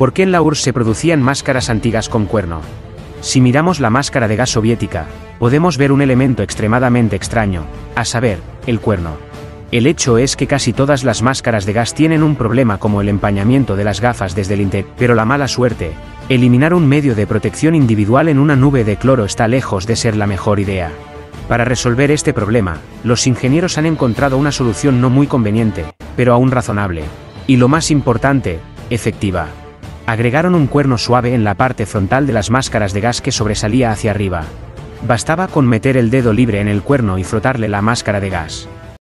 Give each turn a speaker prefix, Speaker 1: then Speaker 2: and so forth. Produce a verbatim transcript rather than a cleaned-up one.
Speaker 1: ¿Por qué en la U R S S se producían máscaras antigas con cuerno? Si miramos la máscara de gas soviética, podemos ver un elemento extremadamente extraño, a saber, el cuerno. El hecho es que casi todas las máscaras de gas tienen un problema como el empañamiento de las gafas desde el interior, pero la mala suerte, eliminar un medio de protección individual en una nube de cloro está lejos de ser la mejor idea. Para resolver este problema, los ingenieros han encontrado una solución no muy conveniente, pero aún razonable. Y lo más importante, efectiva. Agregaron un cuerno suave en la parte frontal de las máscaras de gas que sobresalía hacia arriba. Bastaba con meter el dedo libre en el cuerno y frotarle la máscara de gas.